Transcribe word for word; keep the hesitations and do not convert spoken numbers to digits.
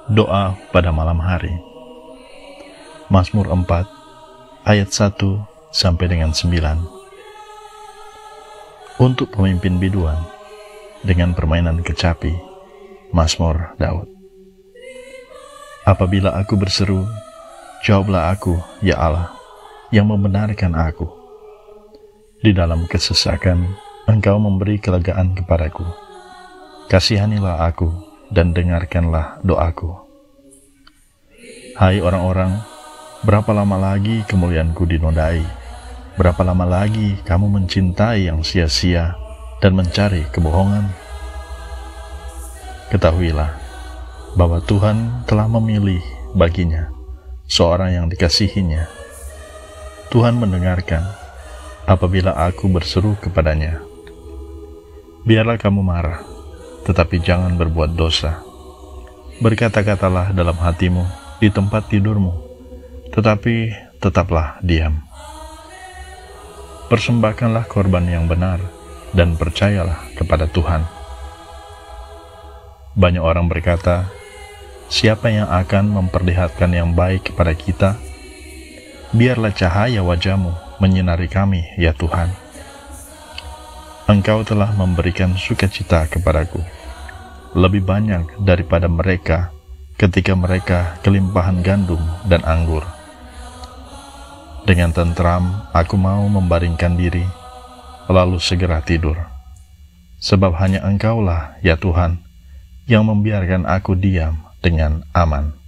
Doa pada malam hari. Mazmur empat ayat satu sampai dengan sembilan. Untuk pemimpin biduan dengan permainan kecapi. Mazmur Daud. Apabila aku berseru, jawablah aku, ya Allah, yang membenarkan aku. Di dalam kesesakan, Engkau memberi kelegaan kepadaku. Kasihanilah aku dan dengarkanlah doaku. Hai orang-orang, berapa lama lagi kemuliaanku dinodai? Berapa lama lagi kamu mencintai yang sia-sia dan mencari kebohongan? Ketahuilah bahwa Tuhan telah memilih baginya seorang yang dikasihinya. Tuhan mendengarkan apabila aku berseru kepadanya. Biarlah kamu marah, tetapi jangan berbuat dosa. Berkata-katalah dalam hatimu di tempat tidurmu, tetapi tetaplah diam. Persembahkanlah korban yang benar dan percayalah kepada Tuhan. Banyak orang berkata, siapa yang akan memperlihatkan yang baik kepada kita? Biarlah cahaya wajah-Mu menyinari kami, ya Tuhan. Engkau telah memberikan sukacita kepadaku, lebih banyak daripada mereka ketika mereka kelimpahan gandum dan anggur. Dengan tentram aku mau membaringkan diri, lalu segera tidur. Sebab hanya Engkaulah, ya Tuhan, yang membiarkan aku diam dengan aman.